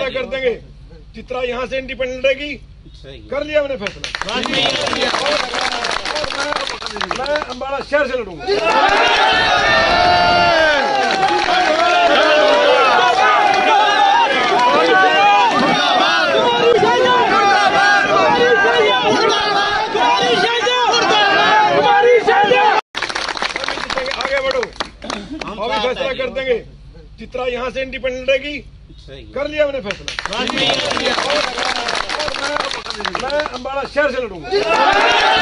फैसला कर देंगे। चित्रा यहाँ से इंडिपेंडेंट रहेगी, कर लिया मैंने फैसला। मैं अम्बाला शहर से लड़ूंगा। आगे बढ़ो, अभी फैसला कर देंगे। चित्रा यहाँ से इंडिपेंडेंट रहेगी, कर लिया मैंने फैसला। मैं अम्बाला शहर से लड़ूंगा।